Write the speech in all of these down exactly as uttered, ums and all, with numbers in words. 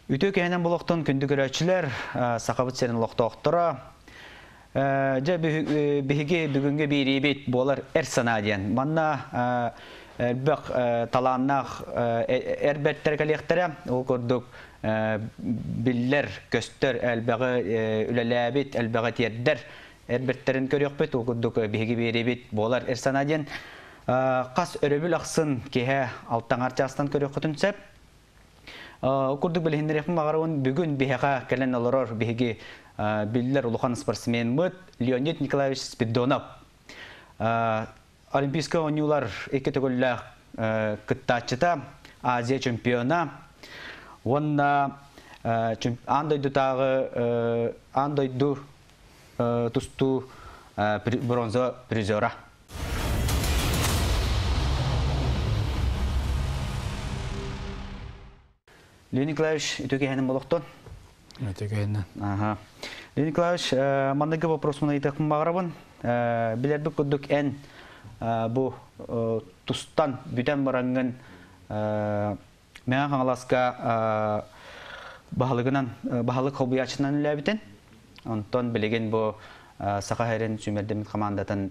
Үтө кәһенен булоқтон күнді көрәчілер, сақабыт сенің лоқтоқтыра. Жа бігі бүгінгі бейрейбет болар әр санадиян. Манна әлбәқ таланнақ әрбәттер кәлектері, ол көрдік биллер, көстер, әлбәғі үләләбет, әлбәғі тердер әрбәттерін көрек бет, ол көрдік бігі бейрейбет болар әр санадиян. Қас өрөбіл ақсын кеге алттан арчастан көрек құтынсәп, Окурдук билһиндерехин магарауын бүгүн бихега келен олорор биһиги биллер улухан спортсмен мыт Леонид Николаевич Спидонов. Олимпийский ойнулар эки төгөллә кыттачыта Азия чемпиона. Онна андойду тагы андойду тусту бронза призера. Леонид Николаевич, это кем болоктон? Это кем? Ага. Леонид Николаевич, мандагы вопрос мына итакым багарабын. Билерби кудук эн бу тустан бүтән баранган мега хаңаласка баһалыгынан баһалык хоббиячынан ләбитен. Антон билеген бу сакаһерен сүмердем командатын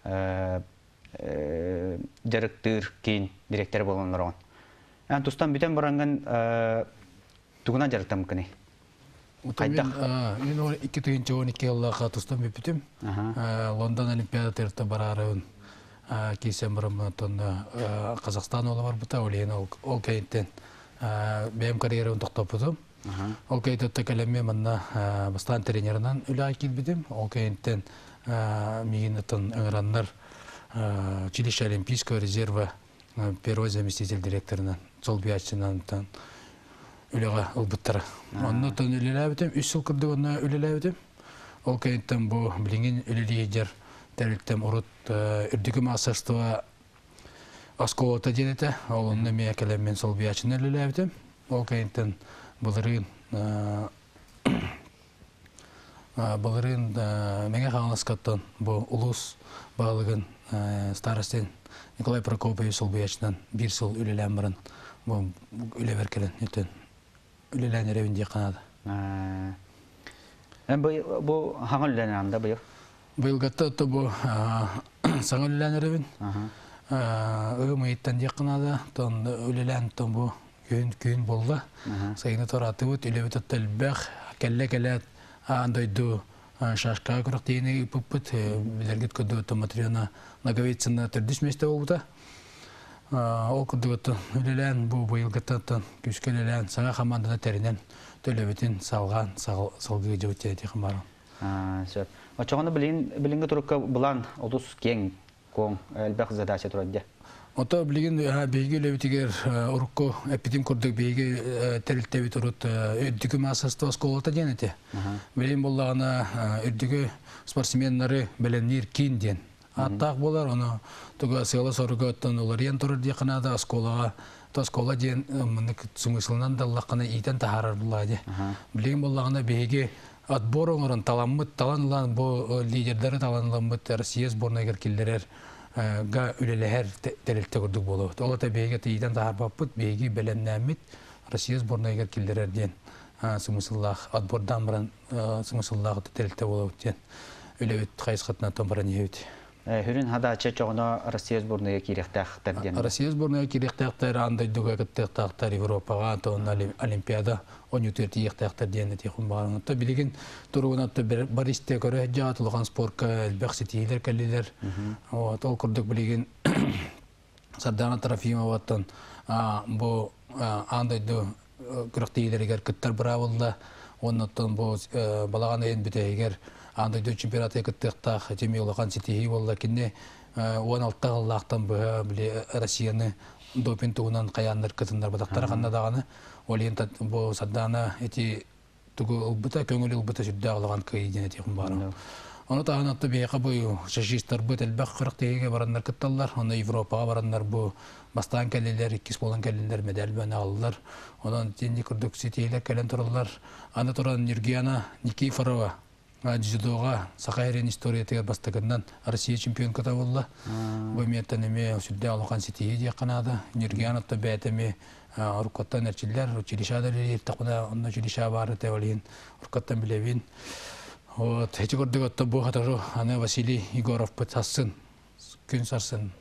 директор кин директор болгонлар. Ан тустан бүтән баранган тугына жарыктам кыны. Кайда? Мен ор эки миң он эки елларга тустан бүтүм. Лондон Олимпиада терте барарын кисем барам тонда Казакстан ола бар бута олен ол кейттен бем карьерам токтоп бутум. Ол кейттен келеме манна бастан тренеринен үлай килбидим. Ол кейттен мигинтен ыңраннар училище Олимпийского резерва первый заместитель директорынан сол биячынан үлеге албыттар. Онны тон үлеләбетем, үч жыл кырды онна үлеләбетем. Ол кайттан бу билingen үлелегер тәрилтем урут үрдүгү массажтыва асколота денете. Ол онны ме келемен сол биячынан үлеләбетем. Ол кайттан булырын булырын мега хаңласкаттан бу улус багылыгын старостен Николай Прокопович сол биячынан бир жыл үлеләм баран бу үлебер келен өтөн үлелән ревинде канада. Э бу хаңыл үлелән анда бу. Быйыл гатта то бу саңыл үлелән ревин. Ага. Э мыйттан де канада тон үлелән тон бу күн күн болла. Сайны тараты бут үлебет телбәх келле-келле андойду шашка көрөктейни пуппут билергит көдө томатрина наговицына төрдүш месте болута. Ол көдө үлелән бу быйылгыттан күскелелән сага команданы теринен төлөбүтүн салган салгы жөтө тихим бар. А, сөп. Ачаганы билин билинге турукка булан отуз кең коң элбек задача турады. Ото билген бейге лебитигер урукко эпидем көрдүк бейге терилтеби турут өддүгү массасты сколота денете. Билин боллагана өддүгү спортсмендери беленир кин ден. Аттак болар аны туга сыйла сорготтон олар ен турар ди канада сколага то скола ден мынык смыслынан даллакана итен тахарар булады. Билин боллагана бейге отбор оңорон таламмыт таланлан бу лидерлери таланламмыт Россия сборная килдерер га үлеләһәр тәрелтә күрдек булып. Ол та бейге тиедән тахар бапыт бейге беләннәмит Россия сборная килдерер ден. Смысллах отбордан баран смысллах тәрелтә булып ден. Үлебет хайсхатна томбаран ебет. Хүрин хада чечогоно Россия сборная кирехтәхтер ден. Россия сборная кирехтәхтер андай дуга кеттәхтер Европага тон Олимпиада он төрт ехтәхтер ден тихун баран. Та билеген тургына та баристе көрә җатылган спортка бәхсетиләр кәлиләр. Вот ол күрдек билеген Сардана Трофимоваттан бу андай ду күрәктәйләргә кеттәр бравылда. Оннан бу балаган ен битәгәр андай ду чемпионаты кеттәхтә җемиулган ситеһи булды кине он алты еллактан бу Россияны допинг тугунан каяннар кытындар бадактар ханна даганы олента бу Сардана эти тугу бута көңүл бута сүддагылган кыйдене тихим бар. Аны тагын атты бейка бу шашистар бу телбак кырыктыгы бараннар кытталлар. Аны Европага бараннар бу бастан келелер икки болан келелер медаль бана аллар. Онан тенди күрдүк ситейлер келен тураллар. Аны туран Нургияна Никифорова Дзюдоға сақайрен история тегер бастығынан Россия чемпион ката болла. Бұл меттен еме сүлде алуқан сетейі де қанады. Нергиянатты бәйтеме ұрқаттан әрчілер, училишада ертіқына онна училиша бары тәуілейін ұрқаттан білевін. Хечі көрдік отты бұл қатыру аны Василий Егоров пытасын, күн сарсын.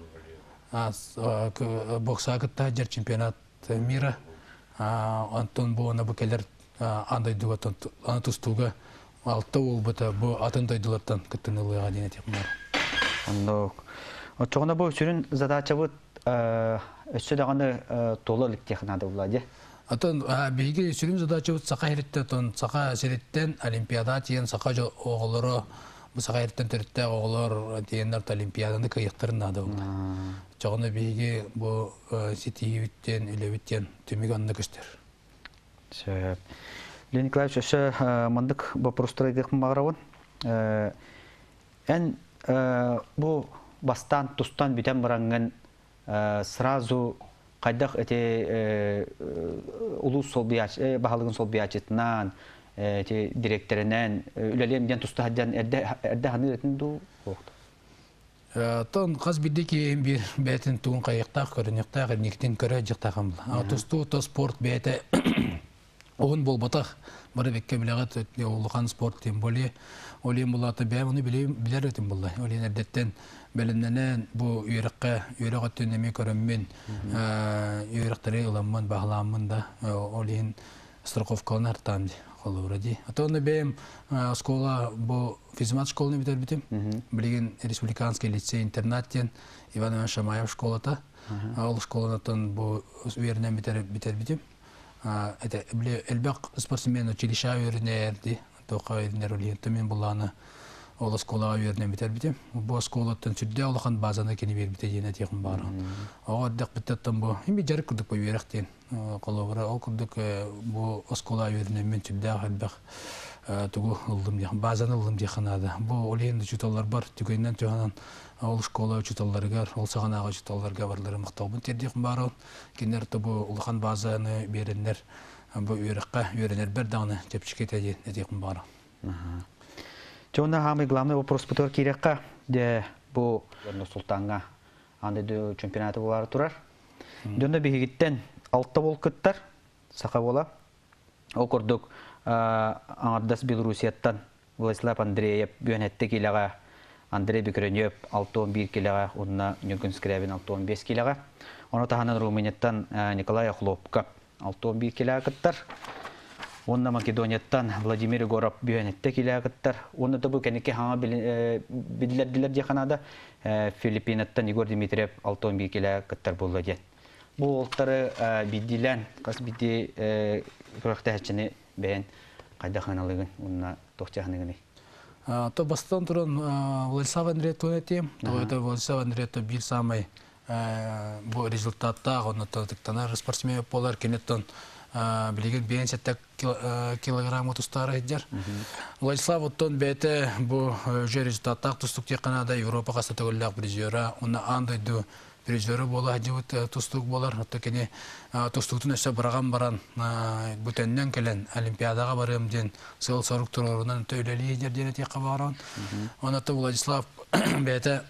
Бокса кітті жер чемпионат мира. Антон бұл аны бұл келер андайдығы аны тұстуға алты ол бұта бұл атындайдылардан күттін ұлыға дейін әтек бар. Ондық. Отчоғына бұл сүрін задача бұд өссі дағаны толы ліктеқінады ұлады? Атын бейге сүрін задача бұд сақа ереттен, сақа сереттен олимпиада тиен сақа оғылары, бұл сақа ереттен түрітті оғылар дейінлерді олимпиаданы кайықтырын ады бұл. Чоғына бейге бұл сетейі біттен, үлі біттен төмек анны көстер. Сөп. Леонид Николаевич, өші мандық вопростыры екін бағырауын. Ән бұл бастан, тұстан бүтен баранған сразу қайдақ әте ұлыс бағалығын сол биячетінен, директорінен, үлелемден тұсты әдді ғаны ретін ду оқты? Тон қаз білді кейін бір бәтін туын қайықтақ, көрінектақ, әрнектен көрі жықтағым. Тұсту, то спорт бәті оғын бол батақ, бары бекке білеғат олыған спорт тем боле, олейін болаты бәм, оны білер өтін болай. Олейін әрдеттен бәлінненен бұл үйріққа, үйріқ өттенеме көріммен, үйріқтары ұламын, бағыламын да, олейін страховкалын артам де, қолы ұрады. Атауыны бәм скола, бұл физмат школыны бітер бітім, білеген республиканский лицей-интернаттен Иван Иван Шамаев школата, ол школанатын бұл үйерінен бітер бітім. Это элбак спортсмен училища үйренерді, тоқа үйренер олейін. Төмен бұланы ол сколаға үйренен бітер бітем. Бұл сколаттан сүрде олақан базаны кені бер біте дейін әтеқін бары. Оға әддіқ біттеттен бұл, емі жарық күрдік бұл үйректен қолуыра. Ол күрдік бұл сколаға үйренен мен сүрде әлбақ түгі ұлдым дейін, базаны ұлдым дейін ады. Бұл олейін жүталар бар, түгейінен түйінен ол школа учиталларыгар, ол сағанағы учиталларға барлары мұқтаубын тердеқін барын. Кенерді бұл ұлған базаны берінер, бұл үйріққа үйренер бір дағыны тепшікет әдеқін барын. Жоғында ғамы главный вопрос бұтыр керекқа, де бұл Сұлтанға андайды чемпионаты болары тұрар. Жоғында бейгеттен алтта бол күттар, сақа бола. Ол көрдік аңардас Белорусияттан Владислав Андреев бүйенетті келеға Андрей Бекренев алты он бир килога, онна Нюрген Скрябин алты он беш килога. Оны таханан Румынияттан Николай Хлопко алты он бир килога кыттар. Онна Македонияттан Владимир Егоров бүйенетті килога кыттар. Оны да бұл кәнеке хаңа білділер де қанада Филиппинаттан Егор Дмитриев алты он бир килога кыттар болды ден. Бұл олттары биддилен, қас бидді көріқті әчіні бәйін қайда қаналығын, онна тоқчағынығыны. То бастан тұрын Владислав Андреев төнетем. Это Владислав Андреев бір самай бұл результатта, оны тіктанар спортсмен болар кенеттен білеген бейін сәттәк килограмм отустары еддер. Владислав оттон бәйті бұл жер результаттақ тұстық тек қанада Европа қасы төгілләқ призера, оны андайды призері болы әдеуіт тұстық болар. Отты кене тұстықтың өсі біраған баран бүтеннен келен олимпиадаға барым ден сыл сарық тұрарынан төйлелі едер дені текқа баран. Онатты Владислав бәйті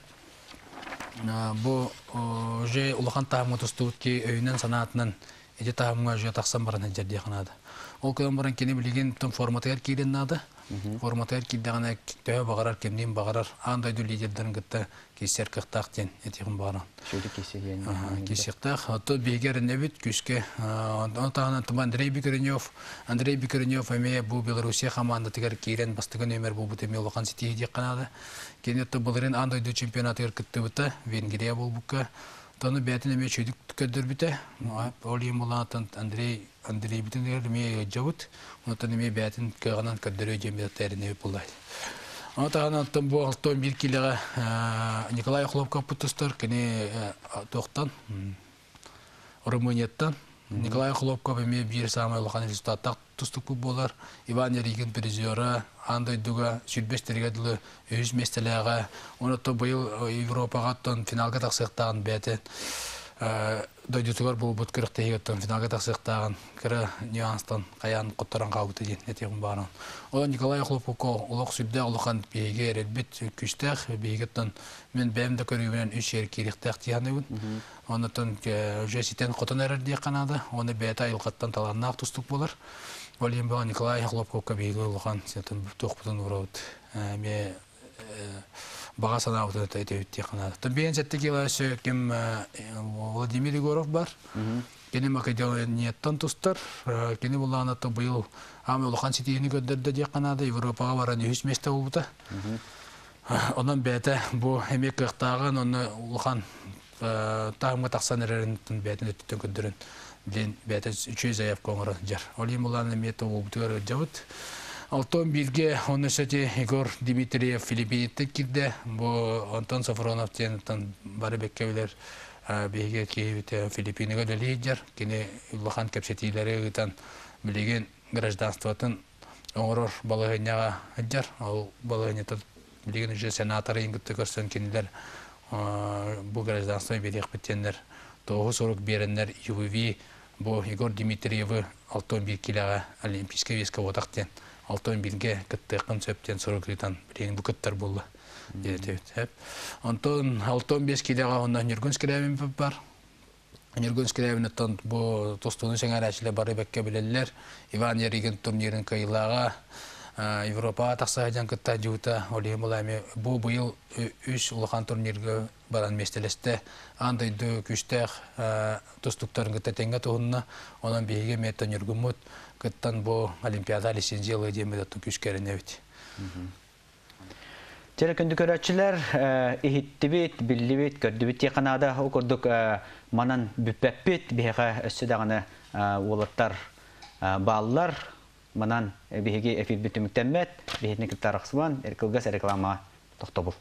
бұл жай ұлыған тағымға тұстық ке өйінен санатынан эти тағымға жай тақсан баран әдер дейқанады. Ол көден баран кені білеген форматығар кейден нады. Форматығар кейдеғана төе бағарар, кемден бағарар. Андайды лидердерін күтті кесер қықтақ ден әтеғін баран. Шөйді кесеген. Кесектақ. Отты бейгерін өбіт күске. Оны тағынан тұма Андрей Бекренев. Андрей Бекренев әме бұл Белорусия команда тігер кейрен бастығын өмір бұл бұтеме олыған сетейі дек қанады. Кенетті бұлырын андайды чемпионатығыр күтті бұты. Венгрия бұл бұққа. Тоны бәтін әме чөйдік түкөддір біті. Ол ем болғанаттан Андрей Андрей бітіндер әме жауыт. Онытын әме бәтін көғанан көддір өйдемеді әріне өп болдайды. Онытағанан бұл алты он бир килога Николай Хлопко бұтыстыр. Кәне тоқтан, Румынияттан. Николай Хлопко әме бір самай олған результаттақ тұстық бұл болар. Иван Ереген призері, андайдуға сүрбестерігеділі өз местеліға. Онытты бұйыл Европаға финалға тақсықтағын бәті. дойдутугар бұл бұт күріқтегі өттен финалға тақсықтаған кірі нюанстан қаян құттаран қауыты дейін нәтеғін барын. Одан Николай Хлопуко ұлық сүлді ұлыққан бейге әрелбет күштәқ бейгеттен мен бәмді көрігінен үш ер керектәқ тияны өн. Онытын уже сетен құтын әрір дей қанады. Оны бәйті айылғаттан таланнақ тұстық болар. Олен бұл Николай Хлопуко бейге ұлыққан сетен тоқпытын ұрауыд. Баға сана ауданы тәйті өтте қанады. Бейін сәтті келесі кем Владимир Егоров бар. Кені Македонияттан тұстар. Кені бұл анатты бұйыл ағымы ұлыған сетейіні көндерді де қанады. Европаға баран үйіс месті болуды. Онан бәті бұл әмек қықтағын, оны ұлыған тағымға тақсан әрерінтін бәтін өттітін көндерін. Бәті үші заяп қоңыры жар. Олейм ұлан әметі олбытығыр жауыд. Алтон бирге оны сөте Егор Дмитриев Филиппинетті кирді. Бұл Антон Сафронов тенеттен бары беккеулер бейге кейбіті Филиппинеге дөлі жар. Кені ұлыған кәпсетейлері ұйтан білеген гражданстватын оңырор балығыняға жар. Ол балығынеті білеген үже сенатары енгітті көрсен кенілер бұл гражданство берек біттенлер. Тоғы сорок беренлер ювиви бұл Егор Дмитриеві Алтон биркеліға олимпийске веске отақтен. Алтон бирге кыттықын сөптен сұрықлитан білеген бұкыттар болды. Алтон бес келеға онда Нюргунскіләвін бар. Нюргунскіләвін өттен бұл тостуны сәңәр әшілі бары бәкке білелер. Иван Ереген турнирін кайылаға Европаға тақсағайдан кытта жуыта. Бұл бұйыл үш ұлыған турнирге баран местелесті. Андайды күштәқ тостуқтарын кытта тәңге тұғынна. Онан бейге метта Нюргунмут. Кыттан бұл Олимпиада лицензиялы демеді тұн күшкерін әуіт. Жәрі күнді көрәтшілер, ихітті бет, білі бет, көрді бет теқанада оқырдық манан бүппәп бет, бейға өссі дағаны олаттар балылар, манан бейге әфир бүті мүктәммәт, бейетіне кіптар ақсуан, әркілгіз реклама тоқты бұл.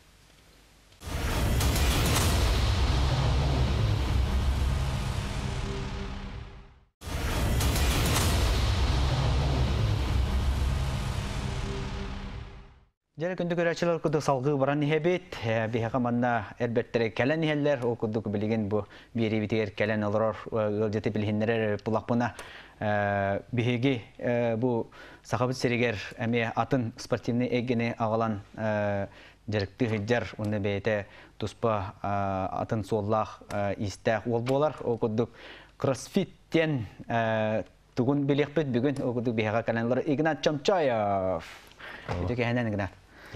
Жәрі күнді көрәтшілер күрді салғы баран нехебет, бейхақа манна әрбәттері кәлән нехелер, ол күрді білген бұл бері бітер кәлән олырар, ғылжеті білгендері бұлақпына бейге бұл сақабыт серегер әме атын спортивны әгені ағалан жәрікті ғылжар, оны бейті тұспа атын соллақ истәқ ол болар, ол күрді кроссфиттен тұғын білек бет бүгін, ол күрді бейхақа кәләнлары Игнат Чамчаев. Өтеке әнен Игнат.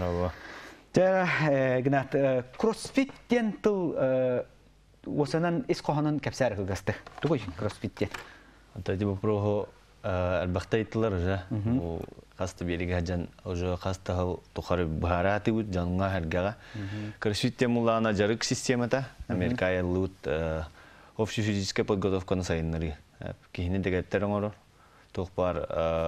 Игнат, кроссфиттен тұл осынан ес қоғанын кәпсәрі қылғасты. Тұғой кроссфиттен? Тәді бұл проғы әлбақта етілер жа. Қасты береге әжан қасты ғыл тұқары бұхараты өт жаныңға әргеға. Кроссфиттен мұлағына жарық системата. Америкая лұт общий физическая подготовканы сайынлары. Кейінен дегеттерін орыр. Тұқпар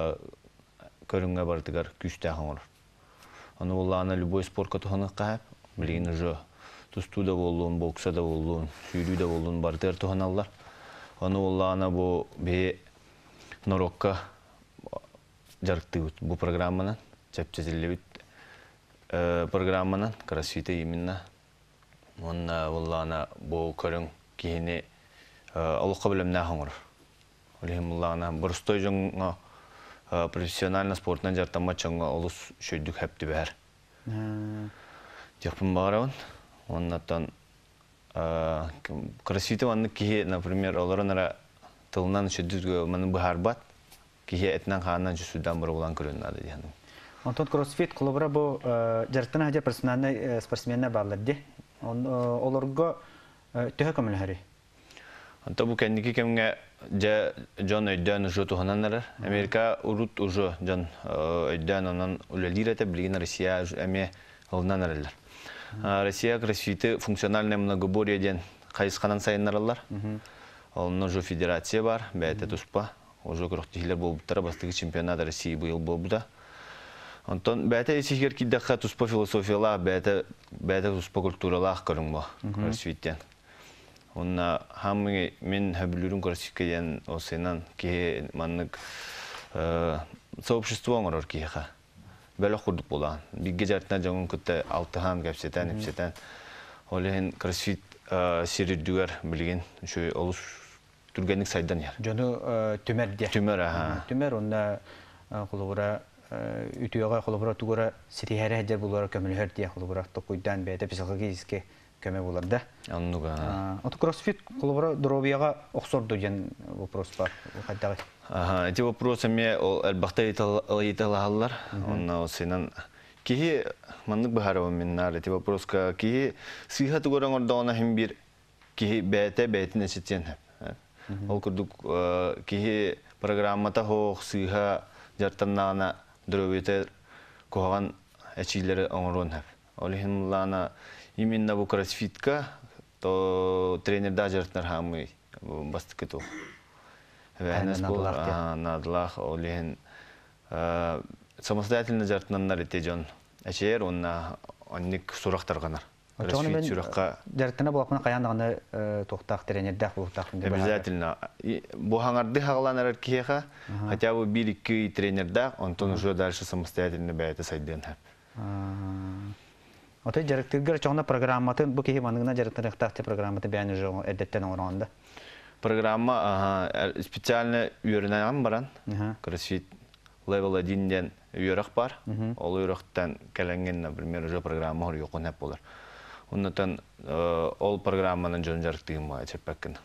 көрінге бардығар күшті ағын орыр. Оны олағына любой спортқа тұханы қағып, білген ұжы тұсту да болуын, бокса да болуын, сүйрі да болуын бардығар тұханы алар. Оны олағына бұл бе норокқа жарықты өт. Бұл программанан, чәп-чәзілі өт программанан, кроссфиті емінна. Оны олағына бұл көрін кейіне алыққа білімні ағын орыр. Олығын олағына бұрыстой жоңға профессионально спортынан жартан матчанға олыс шөйдік әпті бәр. Декпін бағарауын. Оннаттан кроссфиті ванны кейі, например, оларын ара тылынан шөйдізгі мәні бұхар бат, кейі әтінен қағаннан жүсудан бұры олан көрін ады дейін. Онтон кроссфит құлыбыра бұл жартын әде персональный спортсменне бағылар де. Оларға төһө көмілі әрі? Anta bu kendiki kemge ja John ödden ucu tuhananlar. Amerika urut ucu John ödden onun ulelirete bilgin Rusya eme olnanlarlar. Россия кроссфиты функциональный многоборье ден кайсқанан сайыннарлар. Onun ucu federatsiya бар, бәйті тұспа. Уже күріқтігілер болуптары бастығы чемпионат России бұйыл болуда. Онтон бәйті есігер киддаққа тұспа философиялар, бәйті тұспа культуралар көрің бұл кроссфиттен. Онна хамы мен хөбүлүрүн кроссфитке ден осынан ке маннык сообщество оңорор киха. Бәлі құрдық болған. Бігге жартына жаңын күтті алтыхан кәпсетен, епсетен. Олеген кроссфит сиридүгер билген şu олус түргенlik сайдан яр. Жону түмер де. Түмер аха. Түмер онда кулугура ütüyöge kolubura tugura sirihere hajar bulura kömülher diye kolubura tokuydan beyde psikologiyske köme bular da. Annuga. Ото кроссфит kolubura дробияга оксор деген вопрос бар. Кайдагы. Ага, эти вопросы мне албахта италалар. Он сенен кихи маннык бахарова миннар эти вопрос ка кихи сиха тугуран ордона хим бир кихи бете бетине ситен. Ол курдук кихи программата хох сиха жартаннана дробите коган эчилери оңрон хап. Олихин лана именно бу кроссфитка то тренер дажертнер хамы бастыкыту. Венес был надлах олихин самостоятельно жартнаннар этежон. Эчер онна онник сурактарганар. Кроссфит суракка жартана булакмана каяндаганы токтак тренердак бултак. Обязательно. Бу хаңарды хагаланар киеха, хотя бы бир-iki тренердак, онтон уже дальше самостоятельно бәйте сайден хап. Ото жарыктыргар чоңна программатын бу кихи маныгына жарыктырыктакты программаты бәйни жоо эдеттен оңранда. Программа специально үйренәгән баран. Кроссфит level один ден үйрәк бар. Ол үйрәктән кәләнгән, например, уже программа хор юкын хап булар. Оннан ол программаның жон жарыктыгын ма чеппәккен.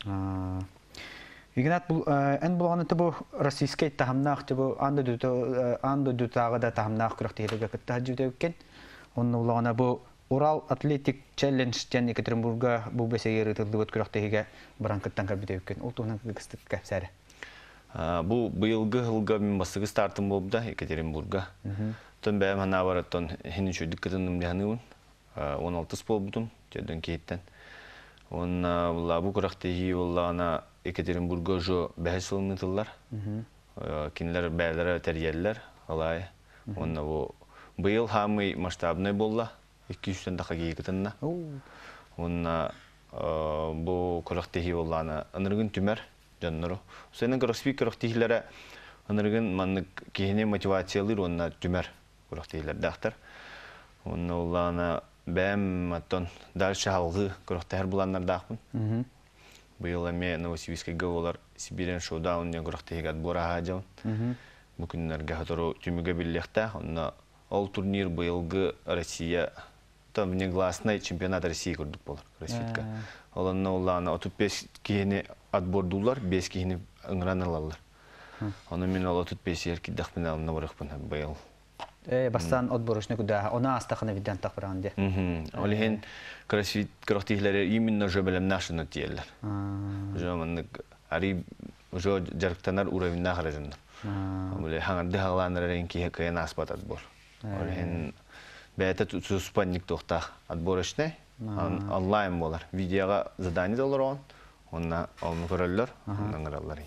Игнат бу эн булганы бу российский тахамнак бу анда дүтө анда дүтагы да тахамнак кырыктыгыга кытта жүдөккен. Онны булганы бу Урал Атлетик Челлендж ден Екатеринбурга бу бесегер ытылды кырыктыгыга баранкыттан кабидөккен. Ул туган кыстык капсары. Бу быйылгы жылга мен бастыгы стартым болду Екатеринбурга. Тон бәм ана бараттан хинин чөйдүк кытындым дияныын. он алты спол бутун жөдөн кейттен. Он була бу кырыктыгы булана Екатеринбурга жо бәһәс ылынытылар. Кинлер бәйләре тәрҗәлләр алай. Онна бу быйыл хамы масштабный болла. iki-üç тан даха кейкетенна. Онна бу кырыктыгы булана аныргын түмәр жанныру. Сенен кроссфит кырыктыгылары аныргын маннык кийине мотивациялыр онна түмәр кырыктыгылар дактар. Онна улана бәм маттон дальше алгы кырыктыгылар буланнар дакпын. Быйыл эме Новосибирскеге олар Сибирен шоудаун ден кырыктыгыга отбора хаҗан. Бу күннәргә хатору түмүгө биллектә, онна ол турнир быйылгы Россия там негласный чемпионат России көрдүк болар кроссфитка. Оланна улана отуз беш кийини отбордулар, беш кийини ыңран алалар. Аны мен ол отуз беш ерки дахпиналына баракпын быйыл. Э бастан отборушны куда она астахны виден тапранде. Мм. Олихен кроссфит кырыктыгылары именно жөбелем нашыны тиеллер. Жоманны ари жо жарктанар уровеньна харажындар. Оле хаңарды хагаланар ренки кыйын аспат отбор. Олихен бәйті суспанник тоқтақ отбор ішіне онлайн болар. Видеоға задание долар он, онна олны көрілер, оннан көрілер.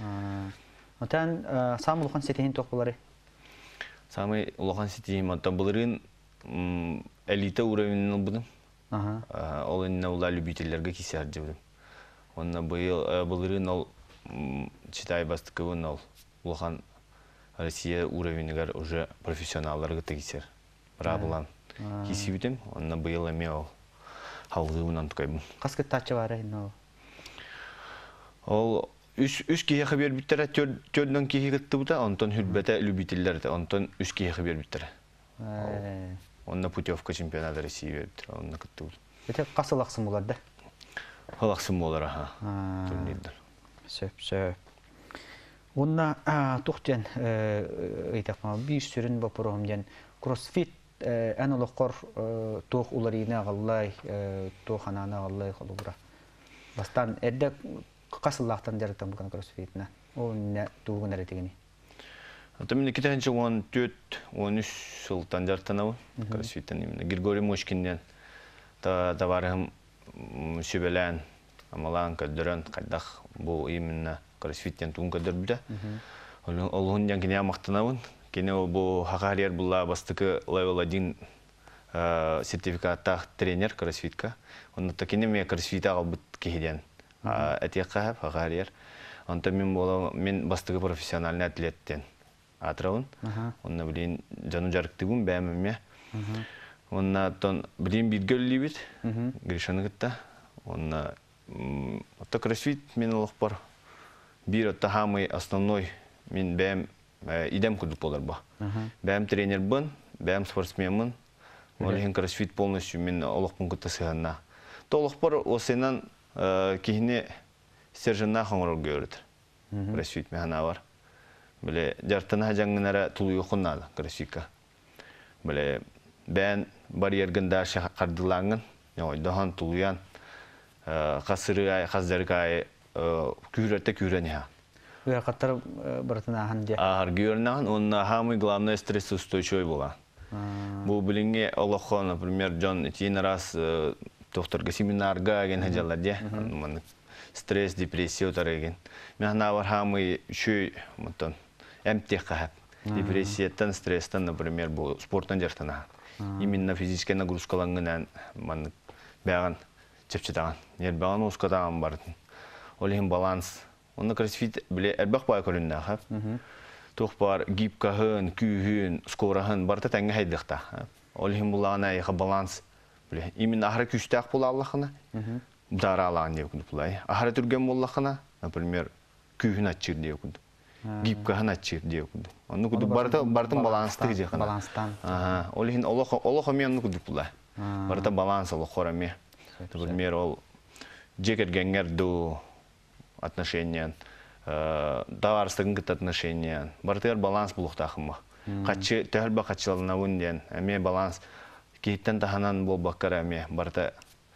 Отан самы улухан сетейін тоқ болары? Самы улухан сетейін, онтан бұлырын элита уровенін бұдым. Ол еніне ола любительлерге кесер жебдім. Онна бұлырын ол читай бастықывын ол улухан Россия уровенігер уже профессионалларға кесер. Брабылан кисибитим, онна быйыл эме ол халгыынан tukayбын. Каскы тачы бары но. Ол үч үч кие хабер биттер, төрдөн кие кытты бута, онтон хүрбете любительлер, онтон үч кие хабер биттер. Онна путевка чемпионата России бериптир, онна кытты бут. Эте касылаксың булар да. Халаксың болар аха. Турнирдер. Сөп, сөп. Онна тухтен ыйтакма биш сүрүн бу программден кроссфит эн олоққор тоқ уларына ғаллай, тоқ анана ғаллай қалуыра. Бастан әрді қасыллақтан жарықтан бұған кроссфитіне. Ол не туғын әретігіне? Мен кетенші он төрт он үч жылдан жарықтан ауы кроссфиттен. Григорий Мошкинден таварығым сөбелән, амалан көддірін, қайдақ бұл именно кроссфиттен туғын көддір бүді. Олығын ден кене амақтан ауын. Кене бу хакарьер була бастыкы level один сертификаттах тренер кроссфитка. Онда кене ме кроссфита албыт киһиден. Этекка хакарьер. Онда мен бола мен бастыкы профессиональный атлеттен. Атраун. Онда билин жану жарыктыгым бәмеме. Онда тон билин биргөлли бит. Гришаны гытта. Он это кроссфит мен лохпар. Бир это самый основной мен бәм идем кудук болар ба. Бәм тренер бун, бәм спортсмен бун. Олихин кроссфит полностью мен олохпун кутасыганна. Толохпар осенан кихне сержанна хаңрол görüdür. Кроссфит механа бар. Биле жартына жаңгынара тулуй окуннады кроссфитка. Биле бән барьергында шақардылаңын, ойдахан тулуян қасыры ай, қаздарғы ай күйретті күйрені. Уя қаттар бартына ахан де? Ағар күйренаған, оның хамы главный стресс устойчивый болған. Бұл біліңге Олоқо, например, Джон тейін раз докторға семинарға ген хажалар де, стресс, депрессия отарыген. Мен бар хамы үшөй әмтек қағып. Депрессияттан, стресстан, например, бұл спорттан жартына. Именно физическая нагрузкалангынан бәғын чепчетаған. Ер бәғын ұскатаған бардың. Олығын баланс. Оны кроссфит біле әрбәқ бай көрінді ағап. Тоқ бар гибкағын, күйін, скорағын барды тәңгі хайдықта. Олығын бұлағына еға баланс. Именно ахыры күштәқ бұл Аллахына, дара алаған деп күнді бұлай. Ахыры түрген боллақына, например, күйін атчыр деп күнді. Гибкағын атчыр деп күнді. Оны күнді бардың баланстығы жеқына. Баланстан. Олығын олық омен күнді бұлай. Барды баланс олық ораме. Например, ол жекергенгер ду отношения, товарстығын күт отношения. Бардығар баланс бұлықтақымы. Қатшы, тәхілбі қатшылығына өнден, әме баланс. Кейттен таханан бол баққар әме, барды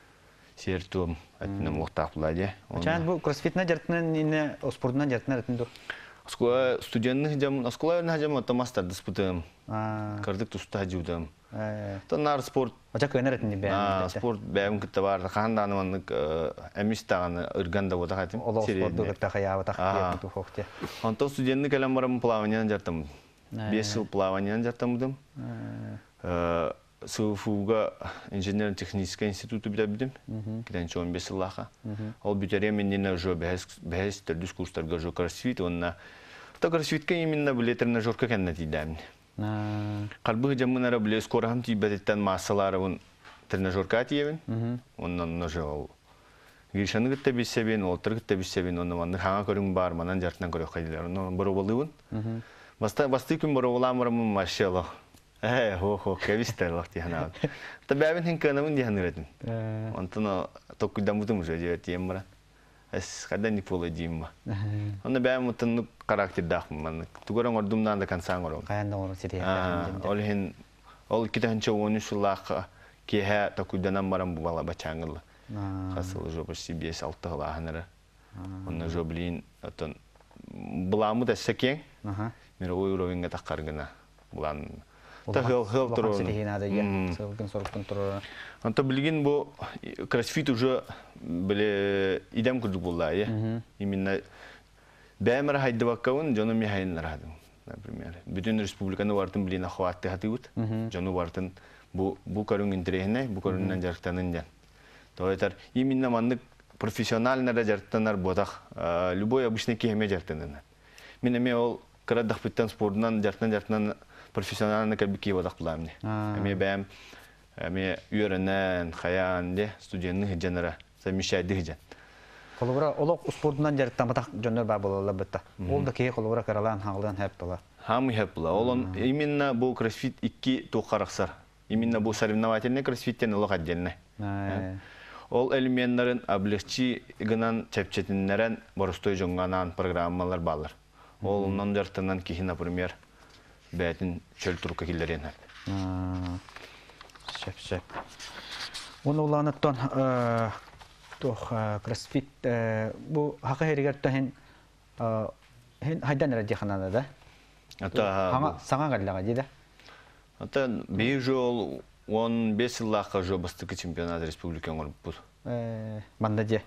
сертуым әтінім бұлықтақ бұлайды. Чән бұл кроссфитна жартынан, ине спортына жартынан әтін dur? Студентных жамын, асколайырны жамын, это мастер диспутым. Кардық тұста жудым. Тонар спорт. Оча көнер әтін бәйім? Спорт бәйім күтті бар. Қағанданымын әмістағаны үрганда бота қатым. Олау спорту күтті қаяғы тақып кетті қоқты. Онтан студентный кәлембарым плаваниян жартым. бес жыл плаваниян жартымдым. СУФУга инженерно-технический институты бітәбідім. Кеденші он бес жыллаға. Ол бүтере меннен жо бәхес түрдіс курстарға жо кроссфит. Онна кроссфитке именно біле тренажерка кәнна тейдәмін. Қалбығы жамынара біле скорағым тейбәдеттен массалары тренажерка тейбін. Оннан жо ол. Гиршаны күтті бейсебен, олтыр күтті бейсебен. Оннан хаңа көрің бар, манан жартынан көрек қайдылар. Оннан бұры болуын. Басты күн бұры оламырымын машалы. Э, хо-хо, кәбістер лақты яғынауын. Та бәбін хен көнімін дейін үретім. Онтаны тоққыдан бұтым жөй дейін бұран. Әс қадан не полы дейін ба. Онда бәбін мұтын қарактер дақмын. Түгірін ордымдан да консан орын. Қаянда орын сетей. Ол хен, ол кетахынша он үш жыллақы кеге тоққыданан баран бұбала бачаңылы. Қасылы жо почти бес алты ғыла ағыныры. Онна жо білейін, бұламы да сәкен, мировой уровенге таққарғына бұлан. Хыл тұруын. Анта білген бұл кроссфит уже идем күрдік болда. Именно бәмір хайды баққауын жоны мен хайынлар адым. Бүтін республиканы бартын білген ақуатты хаты өт. Жоны бартын бұл көрін интерегіне, бұл көріннен жарықтанын ден. Тоғайтар, именно мандық профессионалнара жарықтанар бодақ. Любой обычный кеме жарықтанын. Мен әме ол қырадық біттен спортынан жарықтан-жарықтан профессионально кәлбіке бодақ бұламын. Әме бәм, әме үйерінен, қаян, студентінің жаныра, совмещайды жан. Қолыбыра, олық спортынан жарықтан батақ жөнер бар болуылы бұтта. Ол да кей қолыбыра қаралан, хаңылдан әп бұла. Хамы әп бұла. Олын именно бұл кроссфит iki тоққарақсар. Именно бұл соревновательный кроссфиттен олық отдельный. Ол элементларын облегчи гынан чәпчетінлерін борыстой жоңғанан программалар балыр. Ол онан жартынан кейі, например, бәтін чөл тұрқа келдерен әп. Шәп-шәп. Оны оланыттан кроссфит, бұл хақы әрігерді хайдан әрі деханады да? Саңа ғаллаға дейді? Бей жол он бес жыллаққа жо бастықы чемпионат республикан ғырып бұд. Банда де?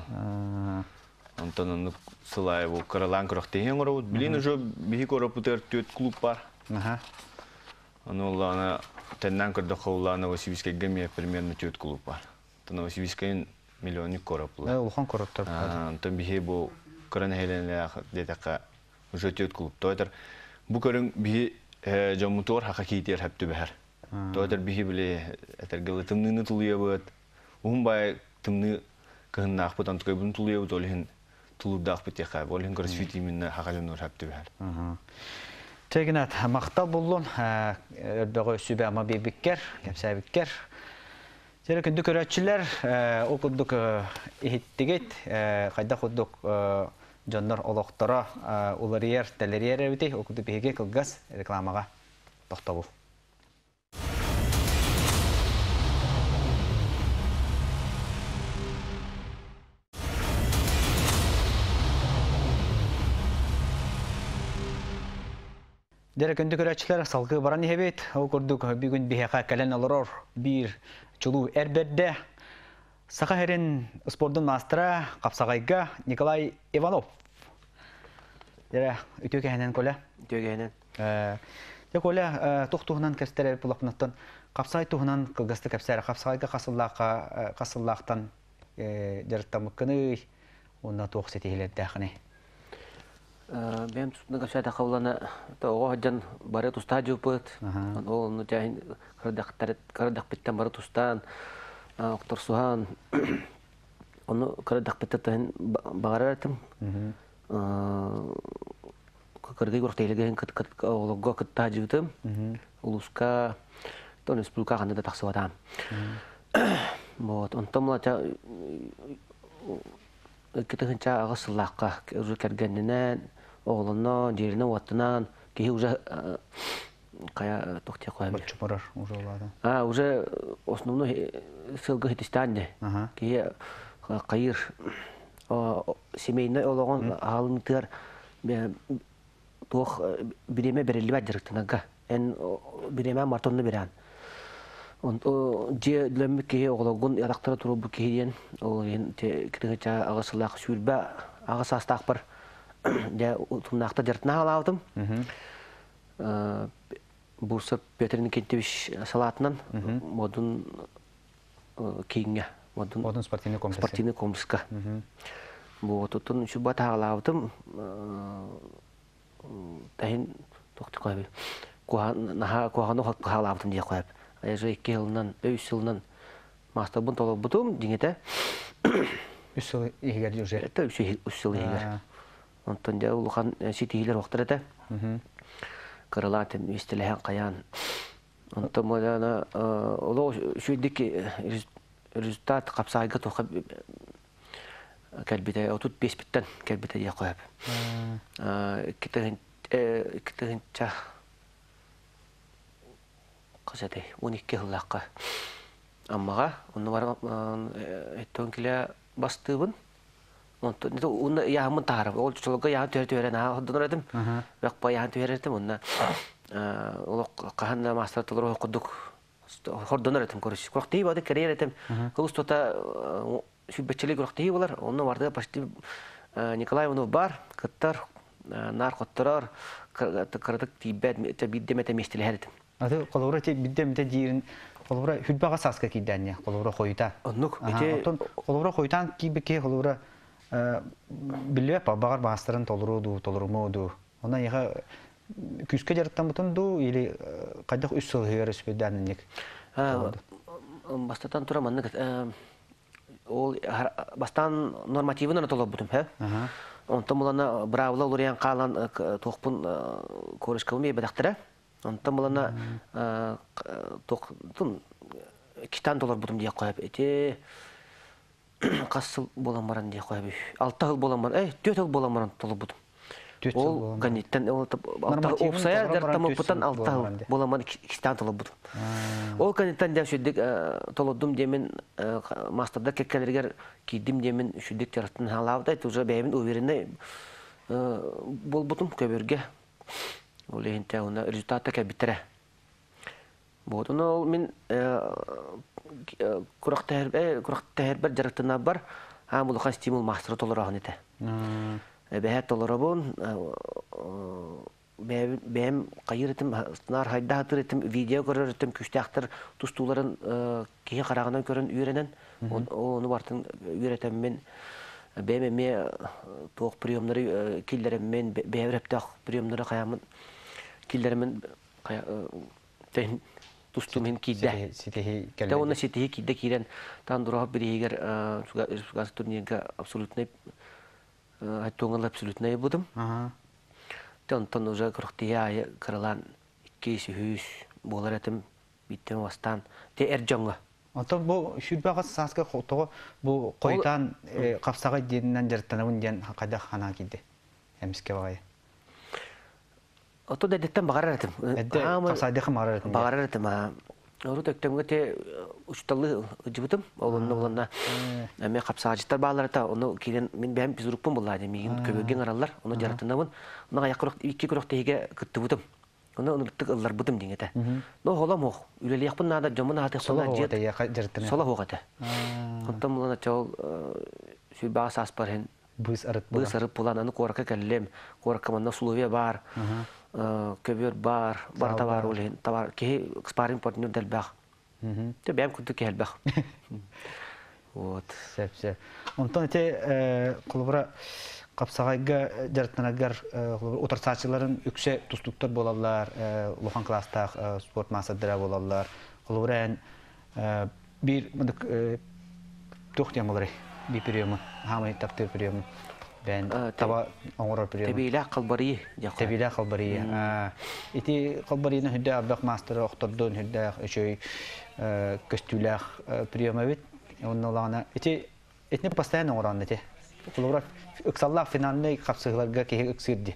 Антон оны сылай бұл қаралан күріқ дейін ғырып бұд. Білейін жо бейі көріп бұтыр төт клуб бар. Оны олағына тәннен күрді қаулағына Новосибирская гәме примерно төт клуб бар. Новосибирскайын миллионник көріп бұд. Олған көріп тұрып. Антон бейі бұл көрін әйленлі детаққа жо төт клуб. Тойтыр бұл көрін бейі жамутор хақа кейтер әпті бәр. Тойтыр бейі біле әтергілі тымныны тұлыя бұд. Оғын бай тымны кыһыннаах бутан көбүн тулуя бут олин тулудаах битеха олин кроссфит именно хагалын орхапты бер. Тегинат мактал буллун өрдөгө сүбө ама бебиккер, кепсәбиккер. Сәре күндү көрәчиләр окудук ихиттигет кайда худук жоннор олоктора уларыер телериер бите окуду беге кылгас рекламага токтобу. Дәрекенді көрәтшілер салғы баран ехебет, оқырдық бүгін бейхақа кәлін алырор бір чулу әрберді. Сақа херін спордың мастера қапсағайға Николай Иванов. Дәрі үтеу кәйінен көлі? Үтеу кәйінен. Дәрі көлі тұқтуғынан кәпстері бұлақпынаттан қапсағай тұғынан қылғасты кәпсәрі қапсағайға қасыллақтан дәріттамы күні онына тоқ сетегілер дәқіне. Бем тусна гашада хавлана то оҗан бары туста жупыт. Ол ну жайын кырдактар кырдак биттен бары тустан октор сухан. Оны кырдак биттен багаратым. Э кырдый гортелеген кыт кыт ологго кытта жутым. Улуска тон республика ганда таксыватам. Вот он томлача кетегенча агысыллакка уже кергеннен оğlundan, жерine ваттынан, кеһи уже кая тохте коем. Бачпарар уже олады. А, уже основной сылгы хитистанне. Кеһи кайыр семейный ологон алынтыр тох биреме берилбе директнага. Эн биреме мартонны беран. Он же лемме кеһи оğlогон ярактыра туру бу кеһиен, ол ен кетегеча агысылак сүрбе, агыс астак бар. Я туннакта жертна алавдым. Бурса Петрин Кентевич салатынан модун кийинге, модун модун спортивный комплекс. Спортивный комплекска. Бу тутун шубат алавдым. Тахин тохты койбу. Куан наха куану хак алавдым дия койып. Ая же эки жылдан, үч жылдан мастербун толуп бутум дигете. үч жыл егер уже. Это үч жыл егер. Онтон да улухан ситилер вактыр эте. Кырылатын истелеһен каян. Онтон модана оло шүйдик результат капсайга тохап калбите отут беш биттен калбите я коеп. Э китеген китеген ча кызады он эки жыллакка. Аммага уну бар эттон киле бастыбын. Онто уна яамын таарып, ол чолго яа төртөрен а донордым. Бак па яа төрөтөм уна. Э ол каханна мастер толор окудук. Хордонордым көрүш. Кокти бады кереретем. Кылыстота шүбөчөлүк кокти болар. Оны барды почти Николай Иванов бар, кыттар, наркотторор, кырдык тибет биддемете местелердим. Аты колора те биддемете жирин колора хүлбага саска кийдәне, колора койта. Онук бите колора койтан кибеке колора билбеп багар бастырын толуруду, толурмоду. Она яга күскө жарыктан бутунду или кайдак үч жыл херес беданник. А бастатан тура манны ол бастан нормативын толуп бутум, ха? Онтон булана бравла лурян калан тохпун көрүшкөмө бедактыра. Онтон булана тохтун китан доллар бутум дия коеп. Эте касыл болам баран дия коеп. алты жыл болам бар. Эй, төрт жыл болам баран толуп бутум. Ол ганниттен ол опсая жартамы бутан алты жыл болам баран китан толуп бутум. Ол ганниттен да шүддик толудум демен мастерда кеккенергер кидим демен шүддик жараттын халавда уже бәймин уверенный бол бутум көбөргө. Ол энте уна результатта кебитре. Вот оно мен курактар э курактар бер жараттына бар. Ha bu da stимул мастер толораган ите. Бәһәт толорабон бәм кайыртым нар хайда хатыртым видео көрөртüm күчтәктер тустуларын кие карагынан көрөн үйренен оны бартын үйрәтәм мен бәмеме тоқ приемнары киллерем мен бәврәптәк приемнары каямын киллеремен тен тустум хин кидде. Ситихи Та оны ситихи кидде кирен тан дурах биригер республикасы турнирге абсолютный айтоңал абсолютный будым. Ага. Тан тан уже крохтия кралан кesi хүс болар этим биттен вастан те эржаңга. Ото бу шүрбага саска хото бу койтан капсага деннен жартанабын ден хакада хана киде. Эмиске багай. Ото дедеттен багарар этим. Эдде капсада хамарар этим. Багарар этим. Ору төктөмгө те ушталы жибутум. Олонно олонна. Эме капсагачтар бааларта ону кирен мен бем бизурукпун буллады. Мигин көбөгөн аралар. Ону жартанабын. Ону аякырык икки кырык теге кыттыбутум. Оны уnuttuk ыллар бутым деңете. Но холам ох. Үлелияқпын нада жомын атық сола жет. Сола хоғаты. Онтан мұлана чол сүрбаға сас бар хен. Бұйс арып Бұйс арып бұлан. Аны қораққа кәлілем. Қораққа манна сулувия бар. Көбер бар. Бар табар ол хен. Табар. Кей спарринг партнер дәл бәқ. Те бәм күнді кәл бәқ. Вот. Сәп, сәп. Онтан әте құлыбыра Капсагайга жартанагар утарсачыларын үксе тустуктар болалар, Лухан класстах спорт массадыра болалар. Олурен бир мындык тохтямылары би приемы, хамы таптыр приемы. Бен таба оңорор приемы. Тебиле калбарии. Тебиле калбарии. Ити калбарийны хүддә абак мастер октордон хүддә өчөй көстүләх приемы бит. Оннолана ити этне постоянно оңоран дете. Кулура ыксаллах финальный капсыгыларга кеге ыксырды.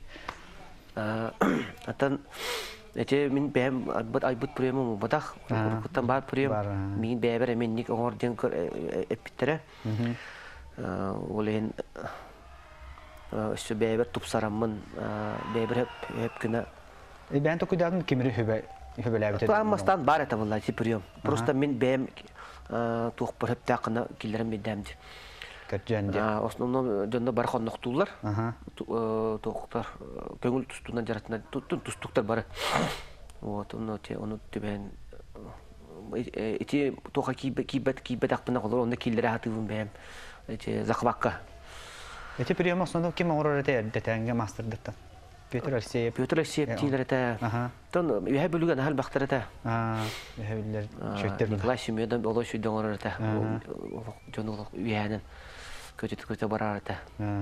Атан эте мин бәм айбыт айбыт приемы бадах. Куттан бар прием. Мин бәбер менник оңорден эпиттере. Олен өсө бәбер тупсараммын бәбер хеп кына. Бән токудан кимири хөбө хөбөләбите. Аммастан бар это булла прием. Просто мин бәм тух бер хеп такына килерем бидәмди. Основном жонда бар хонноктуулар. Токтор көңүл тустунан жаратына тустуктар бар. Вот, ону те ону төбен эти тока кибет кибет кибет акпына колор, онда киллере атыбын бем. Эти захвакка. Эти прием основном ким орорете детенге мастер деттен. Петр Алексеев. Петр Алексеев тилерете. Тон үһә бүлүгән хәл бактырата. А, үһә бүлләр шөттер. Николай Семеновдан оло шүдән орорете. Жонлык үһәнен көтөт көтө барарата.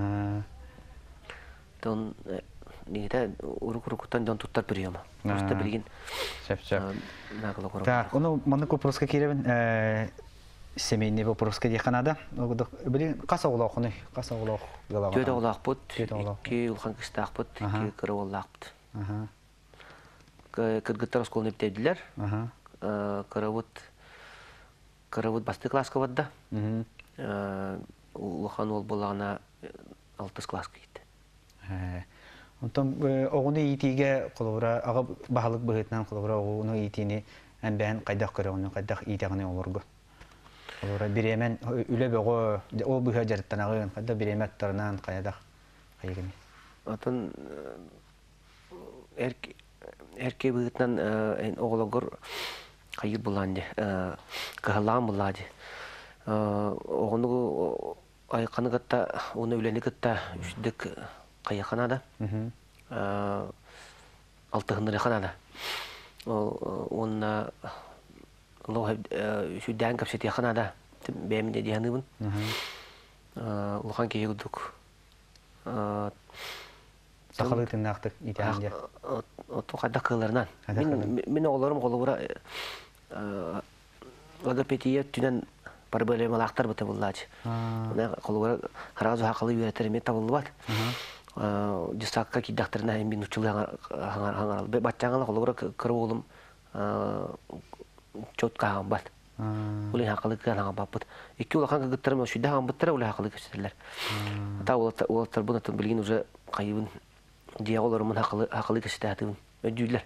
Тон нигә урук-уруктан жон туттар приема. Просто билген. Шәп-шәп. Так, оны моны вопроска киребен, э семейный вопроска диханада. Билген каса улакны, каса улак галага. Төдө улак бут, ки улхан кыстак бут, ки кыры улак бут. Ага. Кыргыттар школны битедиләр. Ага. Кырыбыт Кырыбыт басты класска бадда. Мм. Э Улхан ол болагына алты класска китте. Э. Онтон огуны итиге колора ага баһалык быгытнан колора огуны итини әмбән кайдак көрөгөнө кайдак итегне олорго. Колора биремен үлебего ол быга жартанагын кайда биремет тарынан кайдак кайгыны. Атын эрке эрке быгытнан эн огологор кайыр буланды. Э калам булади. Э огуну айканыгатта оны үленигатта үчдүк кайханада. Мм. Э алтыгынды ханада. Ол онна лох үчдән капсети ханада. Бемде дияныбын. Мм. Э улхан кийгүдүк. Э Сахалытын нактык итәнде. Ото кайда кылырнан. Мен мен оларым голубура э логопедия түнен проблемалактар бите буллач. Мына голубура харазы хакылы үйрәтерме табылбат. Э дисакка ки докторна мин учулга хаңар бе батчаңа голубура кырылым э чотка бат. Улы хакылы кана бапыт. Ики улахан гыттырым шуйда хам биттер улы хакылы кешелер. Та улар улар буны билген уже кайыбын диалогларымын хакылы хакылы кешетәтүн өдүләр.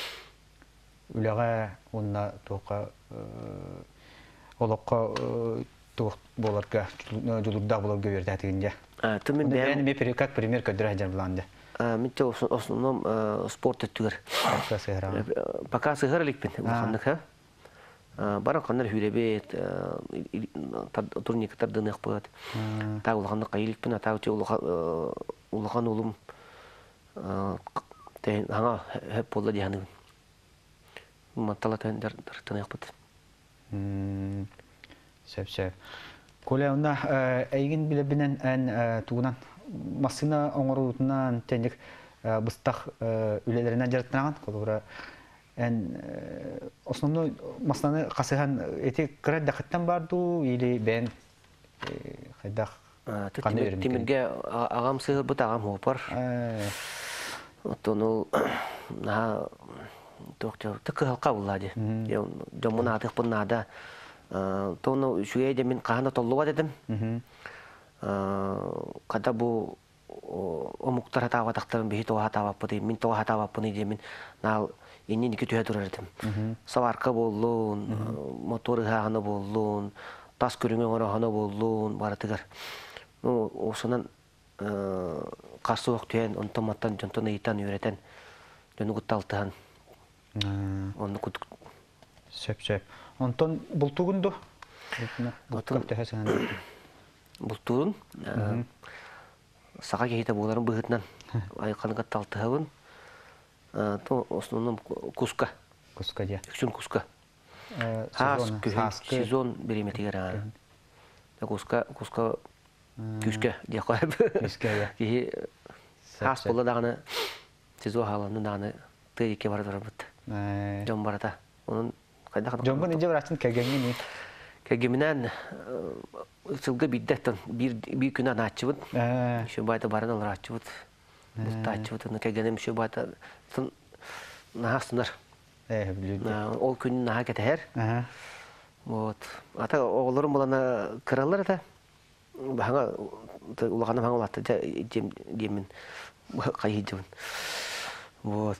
Үләгә онна тока олокка тох боларга жулурда болор гөбөрдә тигенде. А, тымен бәм. Мен мен как пример көдөрә җанланды. А, мен тә основном спорт иттүгәр. Пока сыграм. Пока сыгралык бит, ханны ха. А, бара каннар хүрәбет, турник тардын якпат. Та ул ханны кайлык бит, та ул улхан улым э тен аңа хеп болду дияны. Мантала тен дар тен яқпыт. Сөп сөп. Коле уна әйген билебинен ән тугунан масына оңоруутунан тендик быстах үлелеринен жарыттыраган колура ән основной маснаны касыган эти кырат дакыттан барду или бен хайдах Тимирге агам сыгыр бут агам хопар. Тону на тохта тыкалка булады. Я жомуна атык бунада. Тону шуе демин кахана толлуга дедим. Када бу омуктар хатава тактарын бихи то хатава пути мин то хатава пуни демин нал инни нике түйе турардым. Саварка боллун, мотор хана боллун, тас көрүнгө гана хана боллун баратыгар. Ну осонан касык түйен онтоматтан жонтон ыйтан үйрөтен жөнүгүтталтан. Онну кут сөп-сөп. Онтон бултугунду. Бултурун сага кейте буларын быгытнан айканга талтыгын. То основном куска. Куска дия. Үчүн куска. Хас сезон береметигер. Куска куска күскө дия коюп. Күскө. Ки хас боло дагы сезон халаны дагы тыйке бар барбыт. Жон барата. Онун кайда кана. Жонго нинже баратын кегени. Кегеминен сылга биддеттен бир бир күн ачыбыт. Şu bayta barın alır açıbıt. Musta açıbıt. Ne kegenen şu bayta tın nahasınlar. Eh biliyorum. O gün naha keter. Вот. Ата оğullarım bulana kırallar da. Bana ulağanım bana ulattı. Jem jemin kayıcımın. Вот.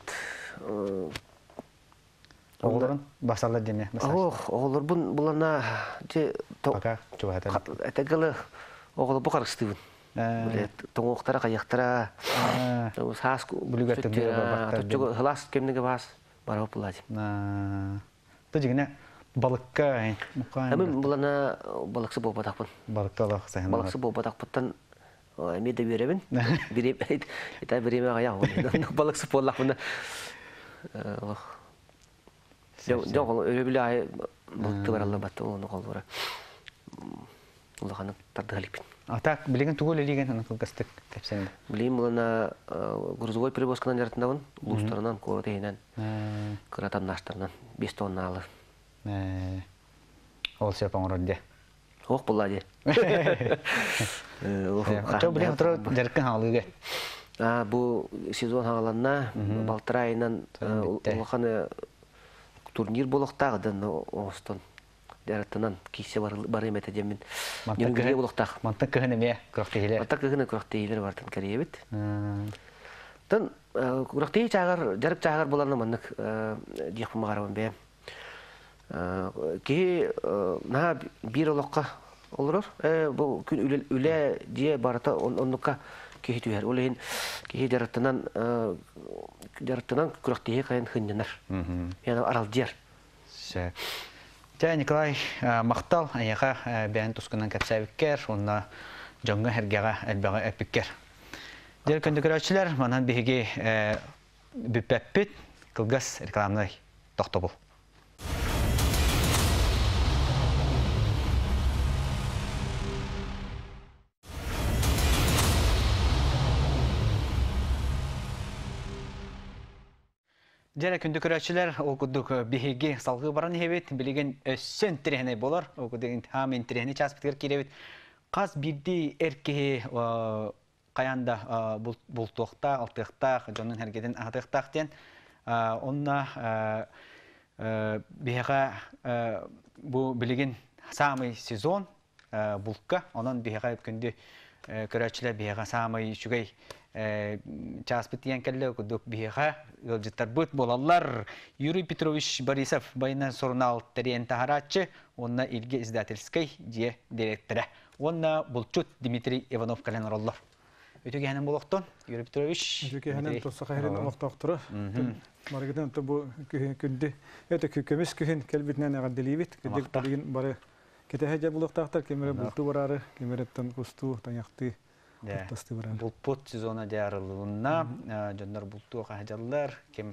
Oğulların basarlar deme. Oh, oğullar bun bulana je Baka coba hatan. Etegeli oğulu bu karıştı. Böyle toğuqtara kayıqtara. Sas Bulugatın bir babakta. Çok hılas kemnege bas. Bara hopuladı. Bu jigine balıkka. Hemen bulana balıksı boba takpın. Balıkta Allah sayın. Balıksı boba takpıttan emi de verebin. Biri ita birime ayağı. Balıksı pollak bunda. Allah. Yok öyle bile ay balıktı var Allah battı onu kaldı. Улаханы тарды халипин. Атак билеген тугул элеген аны кылгастык тепсенде. Билим булана грузовой перевозканан жарытындабын, лустарынан, коотейнен, кыратан наштарынан беш тонналы. Э. Ол сеп оңродде. Ок буллади. Ача билем тура жаркын халыгы. А бу сезон хагаланна балтыр айынан улаханы турнир болуктагыдан Остон. Жараттан кисе бар бар эмете демин. Юнгеге булуктак. Мантак кыгыны ме кырактыйлар. Мантак кыгыны кырактыйлар бартын керебит. Тан кыракты чагар, жарык чагар буланы мандык дияк магарабын бе. Ки на бир олокка олор. Э бу күн үле үле дие барата оннукка кехитүер. Олен ки жараттан жараттан кыракты кайын хыннар. Яна арал жер. Ше. Жа Николай мактал аяга бән тусканан капсабиккер, онна жоңга хергага элбага эпиккер. Дел көндүкөрөчүлөр манан биги бүппеппит кылгас рекламный токтобул. Жара көндүкөрөчүлөр окудук биһиги салгы баран хебет билеген өссөн тирехне болор. Окудук хамин тирехне часпыткер киребит. Каз бирди эркеги каянда бултуакта, алтыкта, жонун хергеден атыктактен онна биһига бу билеген самый сезон булка, онон биһига көндү көрөчүлөр биһига самый шугай часпыт дигән кәлле кудук биһига ылжыттар бут болалар. Юрий Петрович Борисов байна журнал терен тахарачы, онна Илге издательской дие директоры. Онна булчут Дмитрий Иванов каленроллар. Өтөге ханам болоктон Юрий Петрович. Өтөге ханам тосака херен олоктоктуру. Маргыдан то бу күндү өтө көкөмүс күн келбитнен агадылыбыт. Күндүк деген бары кете хажа болоктактар кемере булту барары, кемереттен кусту таякты. Булпут сезона жарылуына жондар булту хажаллар, кем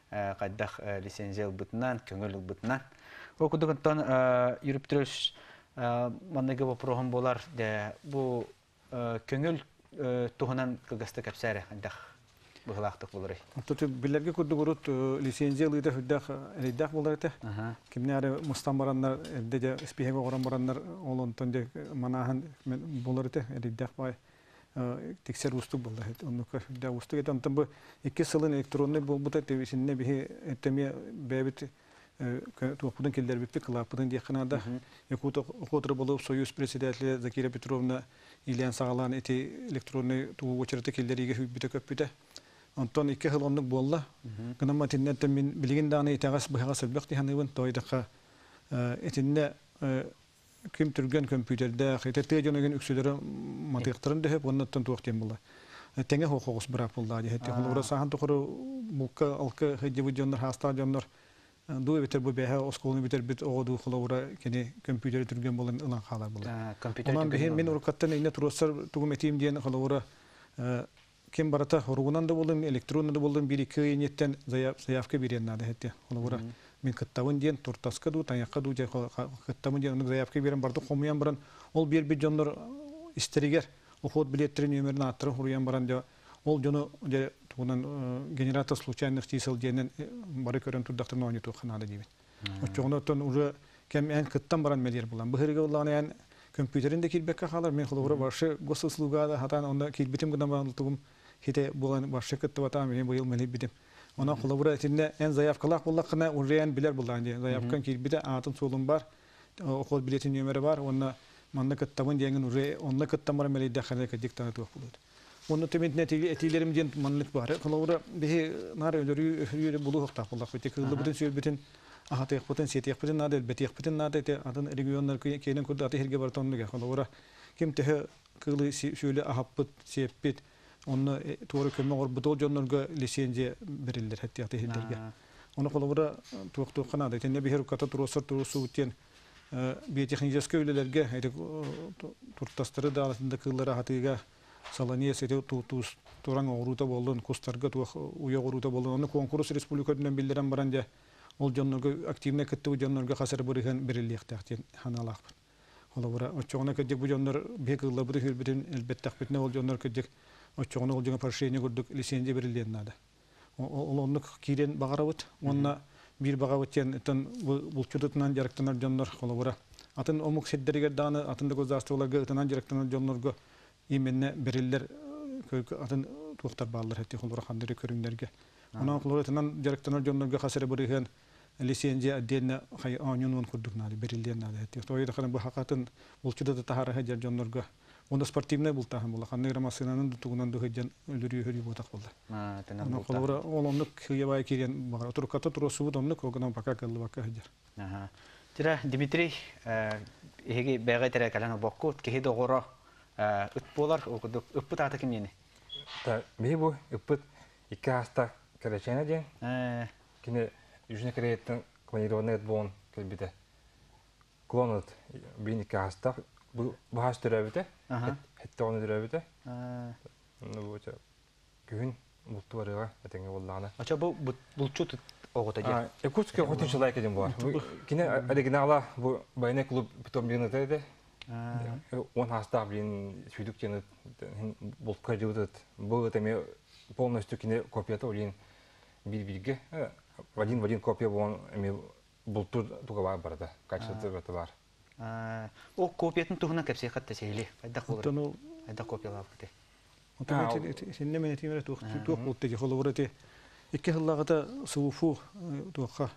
кайдах лицензия бутнан, көңүл бутнан. О кудугунтан юриптүрүс мандагы вопросым болар де бу көңүл туһунан кылгасты капсары кайдах быгылактык болор. Тут билерге курдугурут лицензия лыйда хүддах элдах болар эте. Кимнәре мустамараннар эдде спихеге орамараннар олонтон де манахан болар эте элдах бай тексер устук болду. Онука да устук этем тым бу эки сылын электронный болбута тевисинне бихи этеме бебит туопудан келдер биппи кылапыдан дияханада якута охотра болуп союз председателя Закира Петровна Ильян Сагалан эти электронный туу очерте келдериге хүббите көппүтө. Антон икки хыл оннук болла. Гынама тиннеттен мен билген даны итагас быхага сылбак диханыбын тойдака этинне ким түрген компьютерде хетте жөнөгөн үксөлөрө матыктырын деп оннотон туактен болла. Теңе хокогус бирап болду. Хетте холора сахан тохору мукка алка хедиби жоннор хаста жоннор ду битер бу беха осколны битер бит оду холора кене компьютер түрген болан ылан халар болду. Онан бихин мен уркаттан ине туруссар тугуметим диен холора кем барата хоругунан да болдым, электронны да болдым, бир iki ниеттен заявка берен надо хетте. Холора мен кыттабын диен туртаска ду, таякка ду же кыттабын диен заявка берен барды комуян баран, ол бир бир жоннор истеригер, уход билеттерин нөмерин аттырын хуруян баран же ол жону же тугунан генератор случайных чисел диенен бары көрөн турдактын ойны туханады дейбит. Очогонотон уже кем эн кыттан баран мелер булан. Быхырга улан эн компьютеринде килбекке халар мен холора башы госуслугада хатан онда килбитим гына баалтыгым хите булан башы кытты бата мен быйыл мелеп битим. Она холора этинде эн заявкалак буллакына урен билер булан ди. Заявкан килбите атын солун бар. Окол билетин нөмери бар. Онна манна кыттабын деген уже онна кыттан бар мелейде халека диктаны тук булат. Onu temin netilerim diyen manlık var. Kalora bir nar ölürü ölürü bulu hakta kulak bitti. Kıllı bütün söyle bütün ahatı bütün siyeti bütün nadir beti bütün nadir te adın regionlar kıyenen kurdu atı herge bartonlu gel. Kalora kim tehe kıllı şöyle ahapıt siyepit onu doğru köme or butol jonlarga lisenziya berildir hatta atı herge. Onu kalora tuğ tuğ kanadı. Tenne bir herukata turosar turosu biten bir teknik köylerge haydi turtastırı dağıtında kılları ahatıga Salaniye sete tutus turang oruta boldun kostarga tu uya oruta boldun onu konkurs respublikadan bildiren baranja ol jonnorga aktivne kettu jonnorga hasar burihan berillik taqtin hanalaq. Holawra oçoğuna kedek bu jonnor bekilla buri hürbitin elbette akbetne ol jonnor kedek oçoğuna ol jonga parşeyni gördük lisenziya berilden nada. Ol onluk kiren bagarawut onna bir bagawutyan tan bulçudutnan jaraktanar jonnor holawra atın omuk sedderiger dana atında gozastolaga tanan jaraktanar jonnorga imenne beriller atın tuğtar bağlar heti holora xandırı körünlerge. Ona holora tanan jaraktanar jonnorga hasere burihan lisenziya adenne hay anyunun kurduk nadi berillen nadi heti. Toyda xana bu hakatın bulçuda da tahara hajar jonnorga. Onda sportivne bultahan bola. Xanı ramasınanın tuğunan da hajan ölürü hörü botak bolda. Ha, tanan bulta. Ona holora olonluk yabay kiren bagar. Oturukata turosubut onluk ogana baka kallı baka hajar. Aha. Tira Dimitri ehege bege tere kalana bokkut kehi dogora ütbolar okuduk üppüt ata kim yeni? Ta me bu üppüt iki hasta karachena diyen. Ee. Kine yüzüne kareyetten klonirovanı et bon kelbide. Klonut bin iki hasta bu bu hasta türevite. Hette onu türevite. Ee. Buça gün mutlu var ya etenge bollana. Aça bu bulçut oğuta diye. Ha, ekutske hotin şolay kedin bu. Kine originala bu bayne klub pitom yönetede. Он хастав блин свидукченет болкажудат богатами полностью кине копията блин бир-бирге один в один копия бон эми бултур туга барда качеството бата бар. А о копиятын тугуна кепсе хатта сейли. Айда колор. Айда копиялап кете. Отоматик синне мен тимер тук тук болтеги холоврате икки хыллагата суфу тука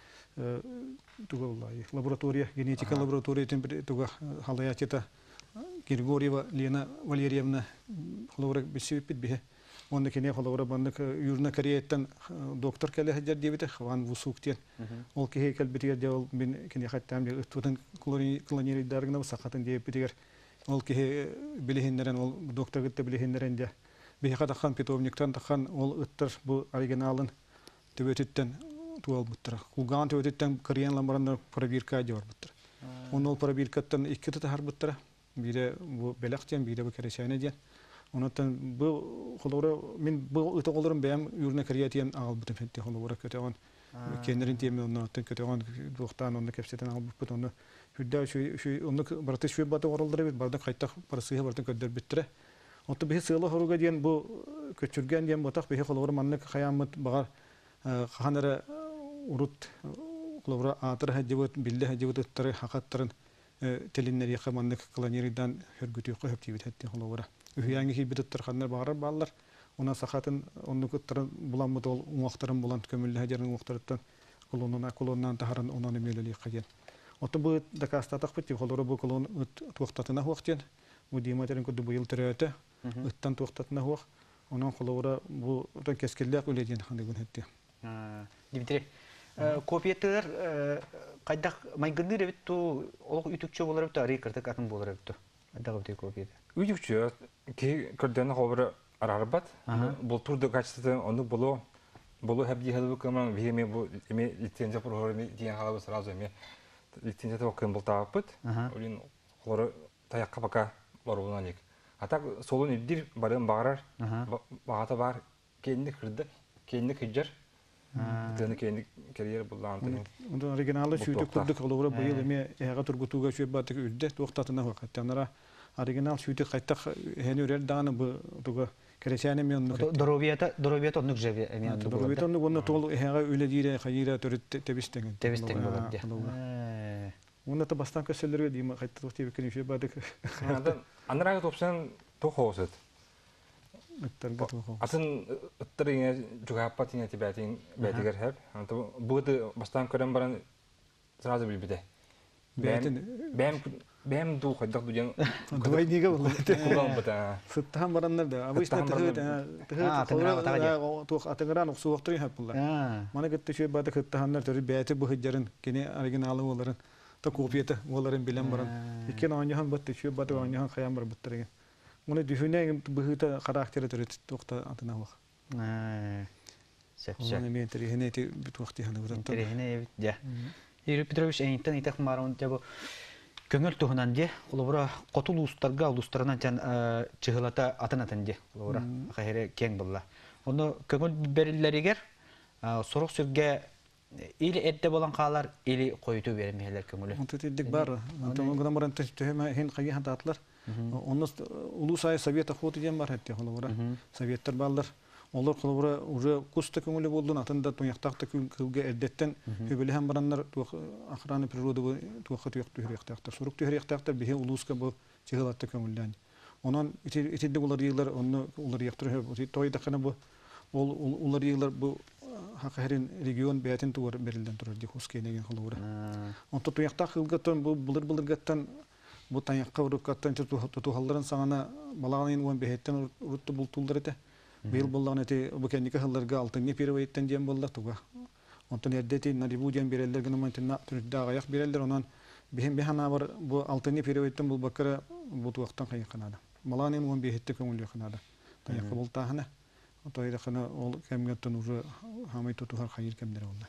туга улай лаборатория генетика лаборатория туга халаячета Григорьева Лена Валерьевна холовра бисипит бе онда кине холовра бандык юрна кореяттан доктор келе хаҗар дебите хван вусуктен ол ки хекел битер дел мен кине хаттам дел тутан клонери даргына сакатын деп битер ол ки билехиннерен ол доктор гытты билехиннерен де бе хатахан питомниктан тахан ол ыттыр бу оригиналын төбөтүттен туал буттыр. Кулган төбөтүттен кореян ламбарында пробирка жор буттыр. Он ол пробиркаттан икки тахар буттыр. Бире бу белактен бире бу керешене ден. Ondan bu kolora min bu ıta kolorum benim yuruna kariyatiyen ağıl bütün fetti kolora kötü on kendilerin tiyemi ondan kötü on doktan onu kepseten ağıl bütün onu hüdda şu şu onu baratı şu batı oralları bir bardak kaytak parası bardak köder bittire. Otu bir sığla horuga diyen bu köçürgen diyen batak bir kolora manlık kıyamet bağır hanere urut kolora atır hacıvat billah hacıvat tarı hakatların telinleri yakamanlık kılanerinden hürgütü koyup tibit etti kolora. Ühyangi ki bir tutturkanlar bağırar bağlar. Ona sakatın onu kutların bulan mı dol muhtarın bulan kömüllü hajarın muhtarıttan kolonuna kolonundan taharan onanı meleli kagen. Otu bu dakasta takpıtı kolora bu kolon tuğtatına huaqten. Bu dimaterin kudu bu yıl teröte. Ittan tuğtatına huaq. Onun kolora bu da keskellik ölediğin hangi gün etti. Dimitri, kopiyetler kaydak maygındır evet tu o ütükçü olarak da arayı kırtık atın bolar evet tu. Dağı bir kopiyet. Üyükçü ki kırdığına haberi ararbat. Bu turda kaçtı onu bulu bulu hep dihalı kaman vihme bu eme license programı diye halı sırası eme license de bakın bul tapıt. Olin hora tayakka baka barbunanik. Hatta solun idir barın bağırar. Bağata var kendi kırdı. Kendi kıcar. Kendi kendi kariyer bulandı. Ondan originalde şuydu kurduk olur bu yıl eme eğer turgutuga şu batık üdde tuğtatına vakattanlara original şuydu kaytak heni örer dağını bu tuga kereçane mi onu Doroviyata doroviyata onu güzel emi onu doroviyata onu onu tolu eğer öyle dire hayira törüt tebisten tebisten bolabdı. Onu da bastan köselleri diyeyim kaytak tuğti bir şey batık. Andan anlara topsan tohoset. Aslında ıttırıya juga patinya tibetin betiger hep. Anto bu da bastan kören baran sırada bir bide. Ben ben ben du kaydak duyan. Duay niye bu? Kullan bata. Sıttan baranlar da. Abi işte tıhıt tıhıt sonra tuğ atıngaran oksu vakti hep bunlar. Mana gitti şey badı kıttahanlar törü beti bu hıccarın gene originalı oların ta kopyata oların bilen baran. İki anyahan battı şey badı anyahan kayam bar bittirigen. Onu düşüneyim bu karakteri törü tokta atına bak. Sepse. Onu men teri heneti bit vakti hanı buradan. Teri hene evet ya. Yuri Petrovich eynten itak maron jabo köngül tuhunan diye olubura qotul ustarga ulustarынан can çıhılata atınatan diye olubura kahire keng bulla. Onu köngül berileriger soruq sürge ili edde bolan qalar ili koyutu vermeyeler köngülü. Onu tedik bar. Onu gana maran tehme hen qayı hatatlar. Onu ulusay Sovyet axotu diyen var hatta olubura. Sovyetler ballar. Onlar kolora uje kusta köngülü boldun atında toyaqtaqta kılga eddetten höbeli hem baranlar ahrani природа bu tuaqat yoqtu hüriyaqtaqtar. Suruk hüriyaqtaqtar bihe uluska bu çığılatta köngülden. Onun itidde ular yıllar onu ular yaqtır höb toyda kana bu ol ular yıllar bu haqarin region beyatin tuwar berilden turur di huskene kolora. On toyaqtaq kılgattan bu bulur bulur gattan bu tayaqqa urukattan tuhalların sağana balağının on behetten uruttu bultuldur ete. Bil bollan eti bu kendiki hıllarga altın ne pirvetten diyen bolla tuga. Ondan eddeti naribu diyen bireller gönü mantina türde ayak bireller onan bihem bihana var bu altın ne pirvetten bul bakara bu tuaqtan kayı kanada. Malanin on bihette köngül kanada. Tayaqqa bul tahana. Toyda kana ol kemgattan uru hamay tutu har hayır kemleri oldu.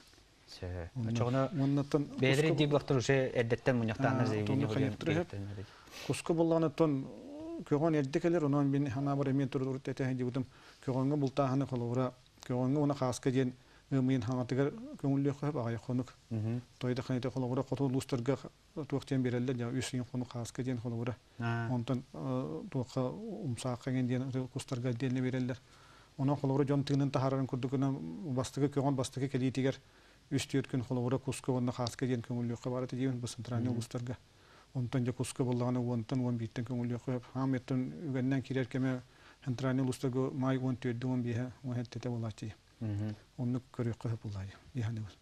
Çoğuna bedri diblaqtır uje eddetten munyaqtanlar zeyini oluyor. Kuska bollanattan köğün eddekeler onan bin hana var emin turur tete hejudum köğünge bulta hana kolora köğünge ona xaska diyen min hanatıgar köngüllü qoyup agay konuk toyda kanete kolora qotul lustarga tuaqten bereller ya üsün konu xaska diyen kolora ondan tuqa umsaqa diyen kustarga diyen bereller ona kolora jontıgının taharın kurdukuna bastıgı köğün bastıgı kelitiger üstüyet gün kolora kuska ona xaska diyen köngüllü qabarati diyen basıntrani lustarga ondan ja kuska bollana wontan won bitten köngül yoqyap hametten ügenden kirer keme hentrani lustago may won tüdü won biha won hette bollaçı. Onu körüq qoyup bollay. Yani bu.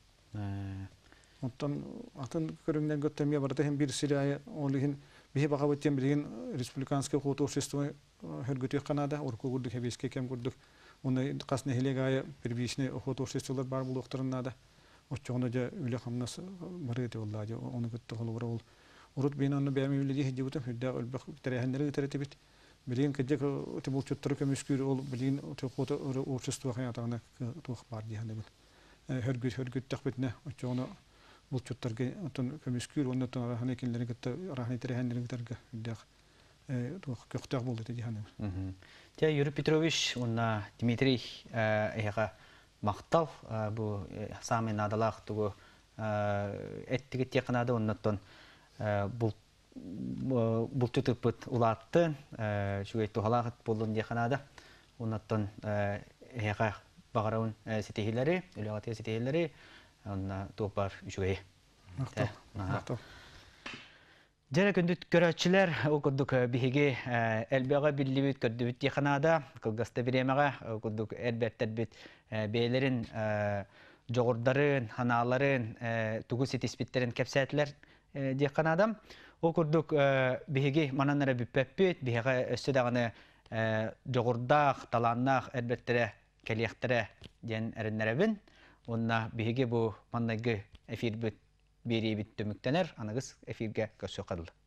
Ondan atın körüngden götürmeye barada hem bir siraya olihin bihe baqabatyan bilgin respublikanska qotu orkestrası hörgütü Kanada orku gurduk hebeske kem gurduk. Onu qasne helegaya perbişne qotu orkestralar bar buluktarında da o çoğuna ja üle hamnas barıte bolladı. Onu götü holura ol. Urut beni onu beğenmeyi bile diye hediyetim hüdda ölbek terehenleri teretibit bilin kecek tebul çöttürük müskür ol bilin tokota orkestrası hayatına tuğ var diye hani bu hörgüt hörgüt takbetne çoğunu bu çöttürge ton müskür onu ton rahane kinleri gitti rahane terehenleri gitti hüdda көктөк болду dedi hanım. Те Юрий Петрович, онна Дмитрий эһэга мактал бу самый надалах тугу эттиге теканады оннотон бул бул түтүпүт улатты шугай тухалагыт болдун деканада оннотон эһэга багараун сетехилери үлөгаты сетехилери онна топар шугай Мактал. Мактал. Жара көндүт көрөчүлөр окудук биһиги элбега биллибит көрдүбүт деканада кылгаста биремега окудук элбеттер бит бейлерин жогордарын ханаларын тугу сетиспиттерин кепсәтлер деканада окудук биһиги мананара бүппеппит биһига өссөдаганы жогордак таланнак элбеттере келияктере ден эреннеребин онна биһиги бу маннагы эфир бит бери бит төмүктенер анагыз эфирге көсө кадыл.